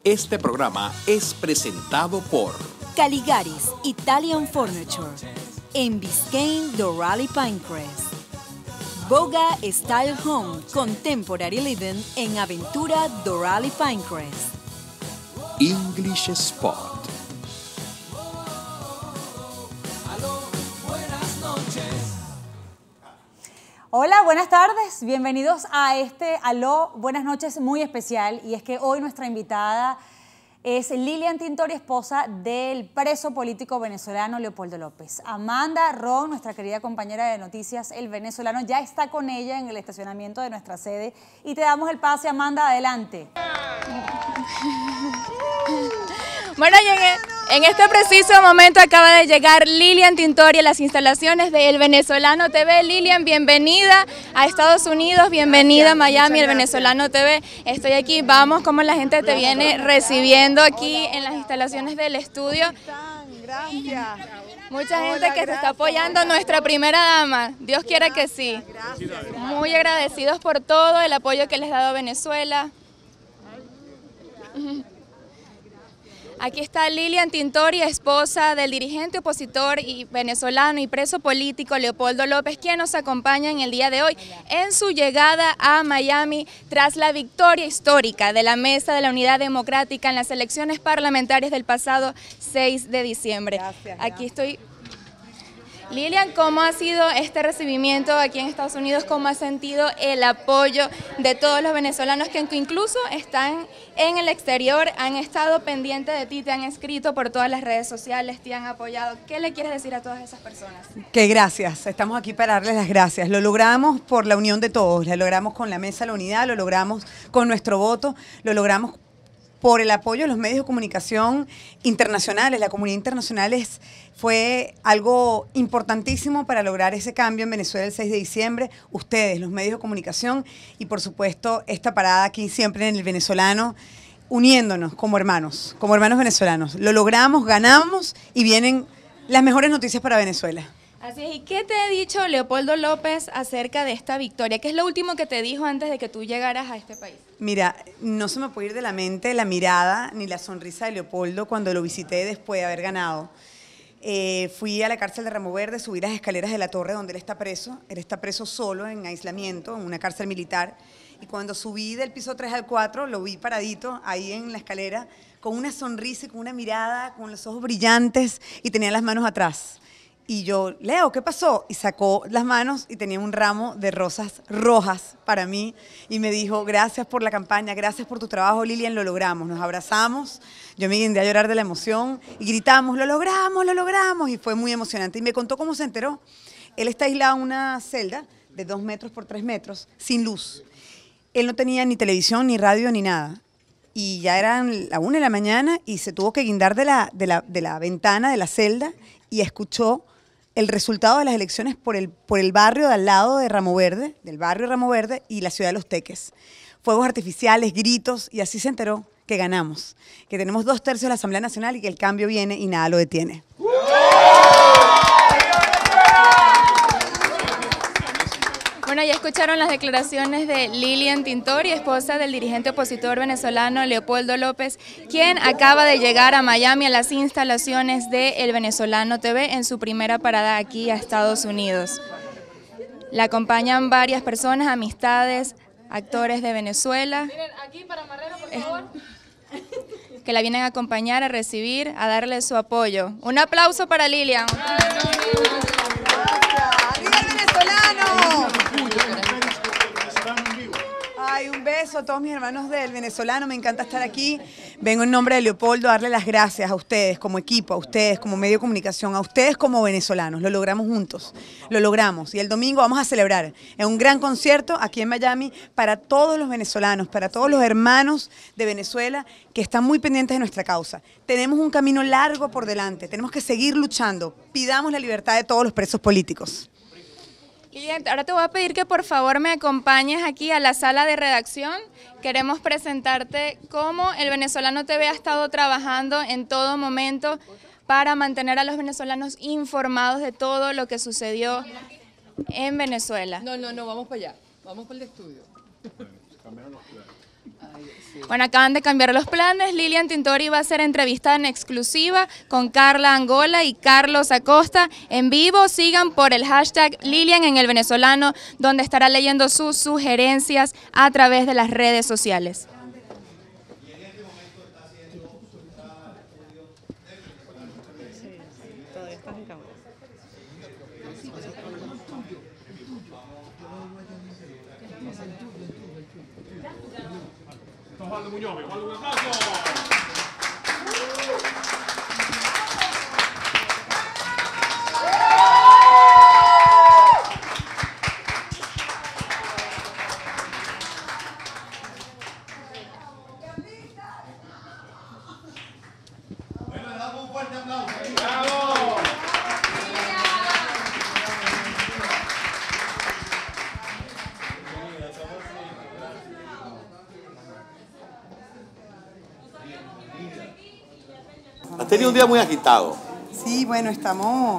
Este programa es presentado por Caligaris Italian Furniture en Biscayne Doral Pinecrest. Boga Style Home Contemporary Living en Aventura Doral Pinecrest. English Spot. Hola, buenas tardes, bienvenidos a este Aló, buenas noches muy especial, y es que hoy nuestra invitada es Lilian Tintori, esposa del preso político venezolano Leopoldo López. Amanda Ron, nuestra querida compañera de noticias El Venezolano, ya está con ella en el estacionamiento de nuestra sede y te damos el pase, Amanda, adelante. Bueno, y en este preciso momento acaba de llegar Lilian Tintori a las instalaciones de El Venezolano TV. Lilian, bienvenida a Estados Unidos, bienvenida a Miami, El Venezolano TV. Estoy aquí, vamos, cómo la gente te viene recibiendo aquí en las instalaciones del estudio. Gracias. Mucha gente que se está apoyando, nuestra primera dama, Dios quiera que sí. Muy agradecidos por todo el apoyo que les ha dado Venezuela. Aquí está Lilian Tintori, esposa del dirigente opositor y venezolano y preso político Leopoldo López, quien nos acompaña en el día de hoy en su llegada a Miami tras la victoria histórica de la Mesa de la Unidad Democrática en las elecciones parlamentarias del pasado 6 de diciembre. Gracias. Aquí estoy. Lilian, ¿cómo ha sido este recibimiento aquí en Estados Unidos? ¿Cómo has sentido el apoyo de todos los venezolanos que incluso están en el exterior, han estado pendientes de ti, te han escrito por todas las redes sociales, te han apoyado? ¿Qué le quieres decir a todas esas personas? Que gracias, estamos aquí para darles las gracias. Lo logramos por la unión de todos, lo logramos con la Mesa de la Unidad, lo logramos con nuestro voto, lo logramos por el apoyo de los medios de comunicación internacionales. La comunidad internacional fue algo importantísimo para lograr ese cambio en Venezuela el 6 de diciembre. Ustedes, los medios de comunicación y por supuesto esta parada aquí siempre en El Venezolano, uniéndonos como hermanos venezolanos. Lo logramos, ganamos y vienen las mejores noticias para Venezuela. Así es, ¿y qué te ha dicho Leopoldo López acerca de esta victoria? ¿Qué es lo último que te dijo antes de que tú llegaras a este país? Mira, no se me puede ir de la mente la mirada ni la sonrisa de Leopoldo cuando lo visité después de haber ganado. Fui a la cárcel de Ramo Verde, subí las escaleras de la torre donde él está preso solo en aislamiento, en una cárcel militar, y cuando subí del piso 3 al 4, lo vi paradito ahí en la escalera, con una sonrisa y con una mirada, con los ojos brillantes, y tenía las manos atrás. Y yo, Leo, ¿qué pasó? Y sacó las manos y tenía un ramo de rosas rojas para mí y me dijo, gracias por la campaña, gracias por tu trabajo, Lilian, lo logramos. Nos abrazamos, yo me guindé a llorar de la emoción y gritamos, lo logramos, y fue muy emocionante. Y me contó cómo se enteró. Él está aislado en una celda de 2 metros por 3 metros, sin luz. Él no tenía ni televisión, ni radio, ni nada. Y ya eran la 1 de la mañana y se tuvo que guindar de la ventana de la celda y escuchó el resultado de las elecciones por el barrio de al lado de Ramo Verde, del barrio Ramo Verde y la ciudad de Los Teques. Fuegos artificiales, gritos, y así se enteró que ganamos, que tenemos 2/3 de la Asamblea Nacional y que el cambio viene y nada lo detiene. Bueno, ya escucharon las declaraciones de Lilian Tintori, esposa del dirigente opositor venezolano Leopoldo López, quien acaba de llegar a Miami a las instalaciones de El Venezolano TV en su primera parada aquí a Estados Unidos. La acompañan varias personas, amistades, actores de Venezuela, que la vienen a acompañar, a recibir, a darle su apoyo. Un aplauso para Lilian. Ay, un beso a todos mis hermanos del Venezolano, me encanta estar aquí. Vengo en nombre de Leopoldo a darle las gracias a ustedes como equipo, a ustedes como medio de comunicación, a ustedes como venezolanos. Lo logramos juntos, lo logramos. Y el domingo vamos a celebrar en un gran concierto aquí en Miami para todos los venezolanos, para todos los hermanos de Venezuela que están muy pendientes de nuestra causa. Tenemos un camino largo por delante, tenemos que seguir luchando. Pidamos la libertad de todos los presos políticos. Lilian, ahora te voy a pedir que por favor me acompañes aquí a la sala de redacción. Queremos presentarte cómo El Venezolano TV ha estado trabajando en todo momento para mantener a los venezolanos informados de todo lo que sucedió en Venezuela. No, vamos para allá, vamos para el estudio. Bueno, acaban de cambiar los planes. Lilian Tintori va a ser entrevistada en exclusiva con Carla Angola y Carlos Acosta en vivo. Sigan por el hashtag Lilian en el venezolano, donde estará leyendo sus sugerencias a través de las redes sociales. Osvaldo Muñoz, Osvaldo, un aplauso. Bueno, le damos un fuerte aplauso. ¡Bravo! Has tenido un día muy agitado. Sí, bueno, estamos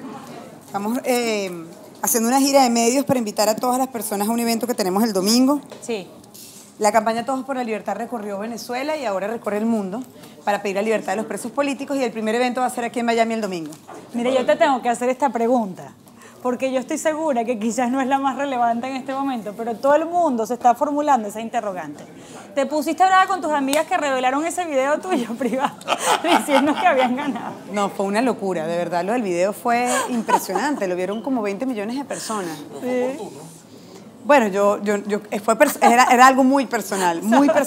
haciendo una gira de medios para invitar a todas las personas a un evento que tenemos el domingo. Sí. La campaña Todos por la Libertad recorrió Venezuela y ahora recorre el mundo para pedir la libertad de los presos políticos, y el primer evento va a ser aquí en Miami el domingo. Mire, yo te tengo que hacer esta pregunta, porque yo estoy segura que quizás no es la más relevante en este momento, pero todo el mundo se está formulando esa interrogante. ¿Te pusiste a hablar con tus amigas que revelaron ese video tuyo privado diciendo que habían ganado? No, fue una locura, de verdad, lo del video fue impresionante, lo vieron como 20 millones de personas. Sí. Bueno, era algo muy personal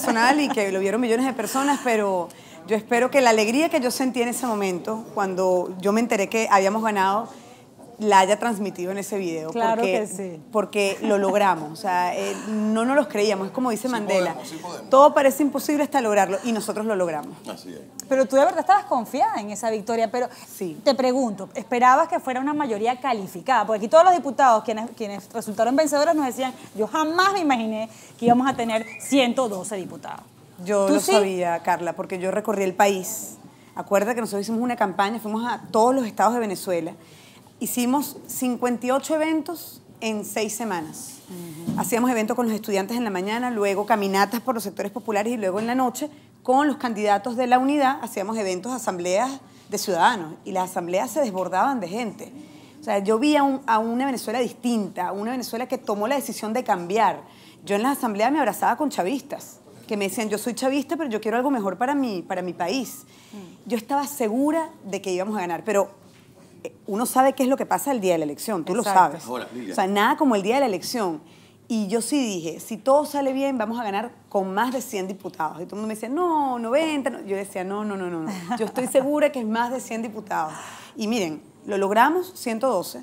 y que lo vieron millones de personas, pero yo espero que la alegría que yo sentí en ese momento, cuando yo me enteré que habíamos ganado, la haya transmitido en ese video. Claro que sí. Porque lo logramos, o sea, no nos los creíamos, es como dice Mandela, sí podemos. Todo parece imposible hasta lograrlo, y nosotros lo logramos. Así es. Pero tú de verdad estabas confiada en esa victoria, pero sí. Te pregunto, ¿esperabas que fuera una mayoría calificada? Porque aquí todos los diputados, quienes resultaron vencedores, nos decían, yo jamás me imaginé que íbamos a tener 112 diputados. Yo lo sabía, Carla, porque yo recorrí el país. Acuérdate que nosotros hicimos una campaña, fuimos a todos los estados de Venezuela. Hicimos 58 eventos en 6 semanas. Hacíamos eventos con los estudiantes en la mañana, luego caminatas por los sectores populares, y luego en la noche con los candidatos de la unidad hacíamos eventos, asambleas de ciudadanos, y las asambleas se desbordaban de gente. O sea, yo vi a una Venezuela distinta, a una Venezuela que tomó la decisión de cambiar. Yo en las asambleas me abrazaba con chavistas, que me decían, yo soy chavista, pero yo quiero algo mejor para mi país. Yo estaba segura de que íbamos a ganar, pero uno sabe qué es lo que pasa el día de la elección, tú Exacto. lo sabes. Ahora, o sea, nada como el día de la elección. Y yo sí dije, si todo sale bien, vamos a ganar con más de 100 diputados. Y todo el mundo me decía, no, 90. No. Yo decía, no. Yo estoy segura que es más de 100 diputados. Y miren, lo logramos, 112,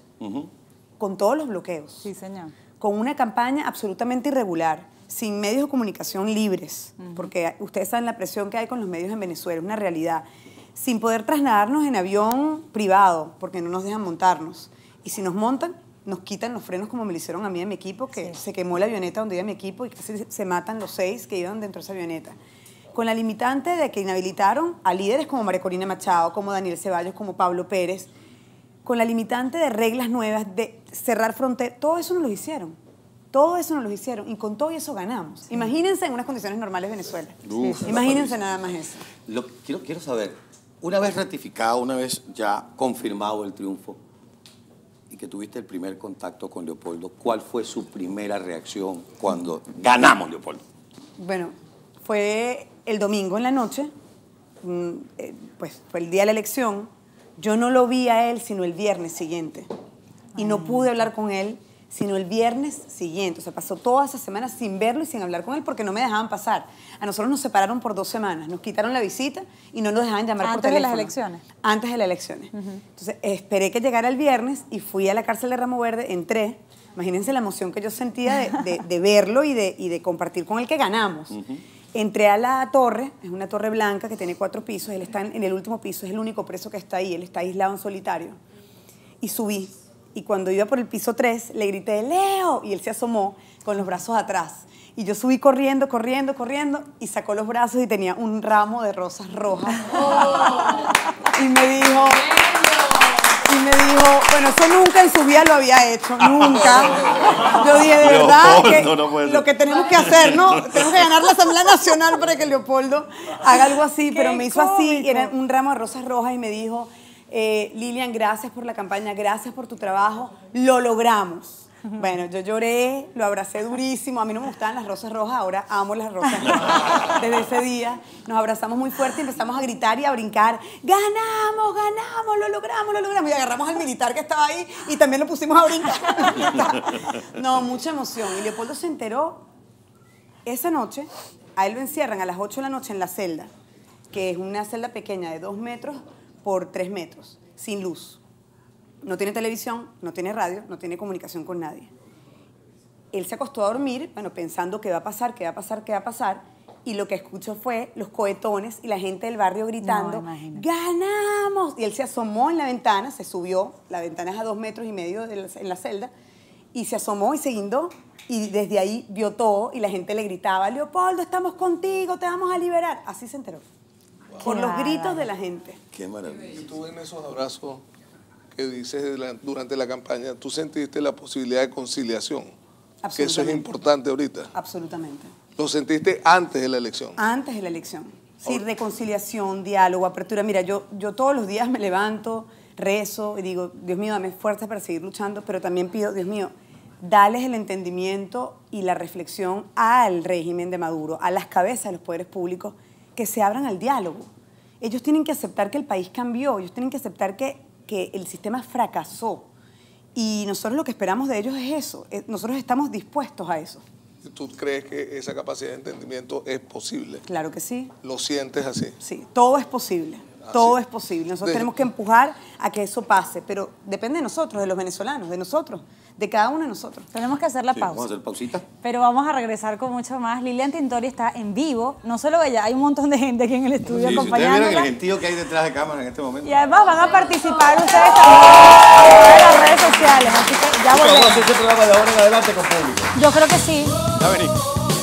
con todos los bloqueos. Sí, señor. Con una campaña absolutamente irregular, sin medios de comunicación libres, porque ustedes saben la presión que hay con los medios en Venezuela, es una realidad. Sin poder trasladarnos en avión privado, porque no nos dejan montarnos. Y si nos montan, nos quitan los frenos, como me lo hicieron a mí y a mi equipo, que se quemó la avioneta donde iba mi equipo y casi se matan los 6 que iban dentro de esa avioneta. Con la limitante de que inhabilitaron a líderes como María Corina Machado, como Daniel Ceballos, como Pablo Pérez, con la limitante de reglas nuevas, de cerrar fronteras, todo eso nos lo hicieron. Todo eso nos lo hicieron, y con todo eso ganamos. Sí. Imagínense en unas condiciones normales Venezuela. Imagínense nada más eso. Quiero saber, una vez ratificado, una vez ya confirmado el triunfo y que tuviste el primer contacto con Leopoldo, ¿cuál fue su primera reacción cuando ganamos, Leopoldo? Bueno, fue el domingo en la noche, pues fue el día de la elección. Yo no lo vi a él sino el viernes siguiente, y no pude hablar con él sino el viernes siguiente. O sea, pasó toda esa semana sin verlo y sin hablar con él, porque no me dejaban pasar. A nosotros nos separaron por 2 semanas, nos quitaron la visita y no nos dejaban llamar por teléfono. ¿Antes de las elecciones? Antes de las elecciones. Entonces, esperé que llegara el viernes y fui a la cárcel de Ramo Verde, entré. Imagínense la emoción que yo sentía de verlo y de compartir con él que ganamos. Entré a la torre, es una torre blanca que tiene 4 pisos, él está en el último piso, es el único preso que está ahí, él está aislado en solitario. Y subí. Y cuando iba por el piso 3, le grité, ¡Leo! Y él se asomó con los brazos atrás. Y yo subí corriendo, y sacó los brazos y tenía un ramo de rosas rojas. Y me dijo, y me dijo, bueno, eso nunca en su vida lo había hecho, nunca. Yo dije, de verdad, que lo que tenemos que hacer, ¿no? Tenemos que ganar la Asamblea Nacional para que Leopoldo haga algo así, pero me hizo así, era un ramo de rosas rojas y me dijo, Lilian, gracias por la campaña, gracias por tu trabajo, lo logramos. Bueno, yo lloré, lo abracé durísimo. A mí no me gustaban las rosas rojas, ahora amo las rosas rojas. Desde ese día nos abrazamos muy fuerte y empezamos a gritar y a brincar. ¡Ganamos, ganamos, lo logramos, lo logramos! Y agarramos al militar que estaba ahí y también lo pusimos a brincar. No, mucha emoción. Y Leopoldo se enteró esa noche. A él lo encierran a las 8 de la noche en la celda, que es una celda pequeña de 2 metros por 3 metros, sin luz. No tiene televisión, no tiene radio, no tiene comunicación con nadie. Él se acostó a dormir, bueno, pensando qué va a pasar, qué va a pasar, qué va a pasar, y lo que escuchó fue los cohetones y la gente del barrio gritando, no, ¡ganamos! Y él se asomó en la ventana, se subió, la ventana es a 2 metros y medio en la celda, y se asomó y se guindó, y desde ahí vio todo, y la gente le gritaba, Leopoldo, estamos contigo, te vamos a liberar. Así se enteró, por los gritos de la gente. Qué maravilla. Y tú en esos abrazos que dices durante la campaña, ¿tú sentiste la posibilidad de conciliación? Que eso es importante ahorita. Absolutamente. ¿Lo sentiste antes de la elección? Antes de la elección. Sí, reconciliación, diálogo, apertura. Mira, yo todos los días me levanto, rezo y digo, Dios mío, dame fuerza para seguir luchando, pero también pido, Dios mío, dales el entendimiento y la reflexión al régimen de Maduro, a las cabezas de los poderes públicos, que se abran al diálogo. Ellos tienen que aceptar que el país cambió, ellos tienen que aceptar que el sistema fracasó y nosotros lo que esperamos de ellos es eso, nosotros estamos dispuestos a eso. ¿Tú crees que esa capacidad de entendimiento es posible? Claro que sí. ¿Lo sientes así? Sí, todo es posible, todo es posible. Nosotros tenemos que empujar a que eso pase, pero depende de nosotros, de los venezolanos, de nosotros, de cada uno de nosotros. Tenemos que hacer la pausa. Vamos a hacer pausita. Pero vamos a regresar con mucho más. Lilian Tintori está en vivo, no solo ella, hay un montón de gente aquí en el estudio acompañándola. Ustedes vieron el gentío que hay detrás de cámara en este momento. Y además van a participar ustedes también a través de las redes sociales, así que ya volvemos. Vamos a hacer este programa de ahora en adelante con público. Yo creo que sí. Ya venimos.